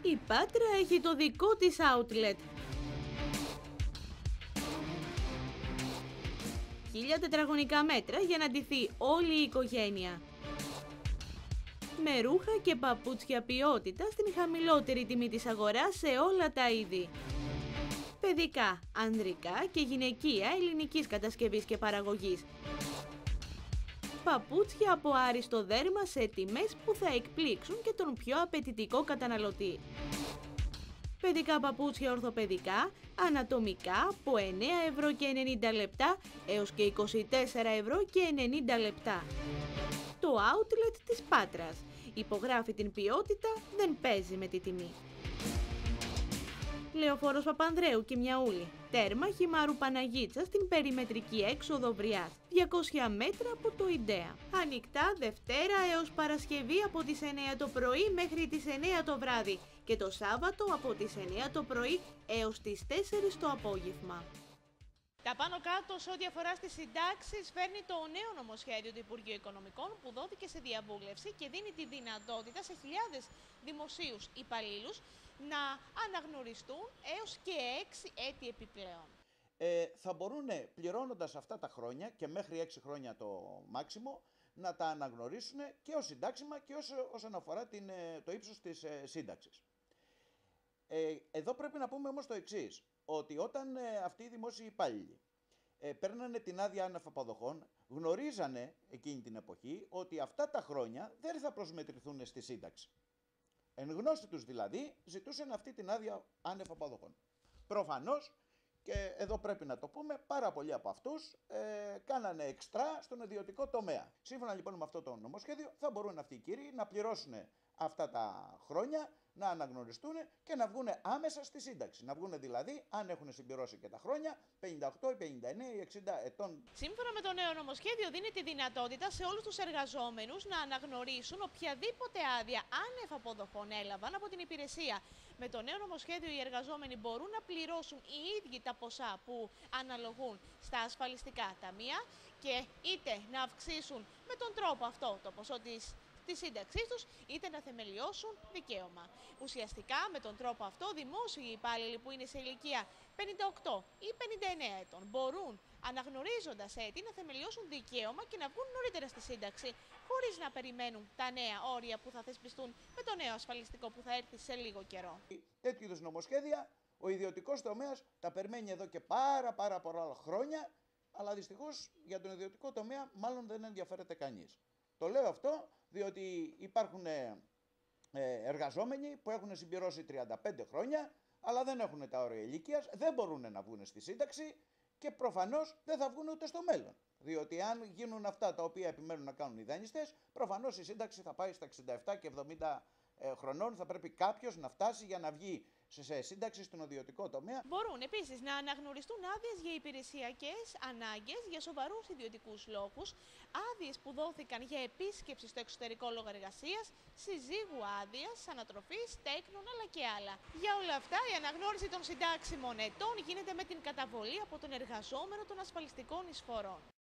Η Πάτρα έχει το δικό της outlet. 1000 τετραγωνικά μέτρα για να ντυθεί όλη η οικογένεια. Με ρούχα και παπούτσια ποιότητα στην χαμηλότερη τιμή της αγοράς σε όλα τα είδη. Παιδικά, ανδρικά και γυναικεία ελληνικής κατασκευής και παραγωγής. Παπούτσια από άριστο δέρμα σε τιμές που θα εκπλήξουν και τον πιο απαιτητικό καταναλωτή. Παιδικά παπούτσια ορθοπαιδικά, ανατομικά από 9,90 € έως και 24,90 € Το outlet της Πάτρας. Υπογράφει την ποιότητα, δεν παίζει με τη τιμή. Λεωφόρος Παπανδρέου και Μιαούλη. Τέρμα Χυμάρου Παναγίτσα στην περιμετρική έξοδο Βριάς. 200 μέτρα από το Ιντέα. Ανοιχτά Δευτέρα έως Παρασκευή από τις 9 το πρωί μέχρι τις 9 το βράδυ και το Σάββατο από τις 9 το πρωί έως τις 4 το απόγευμα. Τα πάνω κάτω σε ό,τι αφορά στις συντάξεις φέρνει το νέο νομοσχέδιο του Υπουργείου Οικονομικών που δόθηκε σε διαβούλευση και δίνει τη δυνατότητα σε χιλιάδες δημοσίους υπαλλήλους να αναγνωριστούν έως και 6 έτη επιπλέον. Θα μπορούν πληρώνοντας αυτά τα χρόνια και μέχρι 6 χρόνια το μάξιμο να τα αναγνωρίσουν και ως συντάξιμα και όσον αφορά το ύψος της σύνταξης. Εδώ πρέπει να πούμε όμως το εξής, ότι όταν αυτοί οι δημόσιοι υπάλληλοι παίρνανε την άδεια άνευ αποδοχών, γνωρίζανε εκείνη την εποχή ότι αυτά τα χρόνια δεν θα προσμετρηθούν στη σύνταξη. Εν γνώση τους δηλαδή ζητούσαν αυτή την άδεια άνευ αποδοχών. Προφανώς, και εδώ πρέπει να το πούμε, πάρα πολλοί από αυτούς κάνανε εξτρά στον ιδιωτικό τομέα. Σύμφωνα λοιπόν με αυτό το νομοσχέδιο θα μπορούν αυτοί οι κύριοι να πληρώσουν αυτά τα χρόνια, να αναγνωριστούν και να βγουν άμεσα στη σύνταξη. Να βγουν δηλαδή, αν έχουν συμπληρώσει και τα χρόνια, 58, 59 ή 60 ετών. Σύμφωνα με το νέο νομοσχέδιο, δίνει τη δυνατότητα σε όλους τους εργαζόμενους να αναγνωρίσουν οποιαδήποτε άδεια άνευ αποδοχών έλαβαν από την υπηρεσία. Με το νέο νομοσχέδιο, οι εργαζόμενοι μπορούν να πληρώσουν οι ίδιοι τα ποσά που αναλογούν στα ασφαλιστικά ταμεία και είτε να αυξήσουν με τον τρόπο αυτό το ποσό της σύνταξής τους, είτε να θεμελιώσουν δικαίωμα. Ουσιαστικά, με τον τρόπο αυτό, δημόσιοι υπάλληλοι που είναι σε ηλικία 58 ή 59 ετών μπορούν, αναγνωρίζοντας έτη, να θεμελιώσουν δικαίωμα και να βγουν νωρίτερα στη σύνταξη, χωρίς να περιμένουν τα νέα όρια που θα θεσπιστούν με το νέο ασφαλιστικό που θα έρθει σε λίγο καιρό. Τέτοιου είδους νομοσχέδια ο ιδιωτικός τομέας τα περιμένει εδώ και πάρα πολλά χρόνια, αλλά δυστυχώς για τον ιδιωτικό τομέα μάλλον δεν ενδιαφέρεται κανείς. Το λέω αυτό διότι υπάρχουν εργαζόμενοι που έχουν συμπληρώσει 35 χρόνια, αλλά δεν έχουν τα όρια ηλικίας, δεν μπορούν να βγουν στη σύνταξη και προφανώς δεν θα βγουν ούτε στο μέλλον. Διότι αν γίνουν αυτά τα οποία επιμένουν να κάνουν οι δανειστές, προφανώς η σύνταξη θα πάει στα 67 και 70 χρονών. Θα πρέπει κάποιος να φτάσει για να βγει σε σύνταξη στον ιδιωτικό τομέα. Μπορούν επίσης να αναγνωριστούν άδειες για υπηρεσιακές ανάγκες για σοβαρούς ιδιωτικούς λόγους, άδειες που δόθηκαν για επίσκεψη στο εξωτερικό λόγω εργασίας, συζύγου άδειας, ανατροφής, τέκνων αλλά και άλλα. Για όλα αυτά, η αναγνώριση των συντάξιμων ετών γίνεται με την καταβολή από τον εργαζόμενο των ασφαλιστικών εισφορών.